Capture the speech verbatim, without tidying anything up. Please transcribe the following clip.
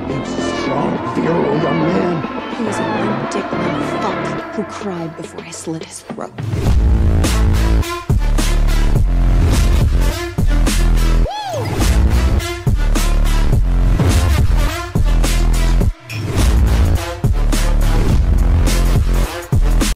big, strong, virile young man. He was a limp dick little fuck who cried before I slit his throat.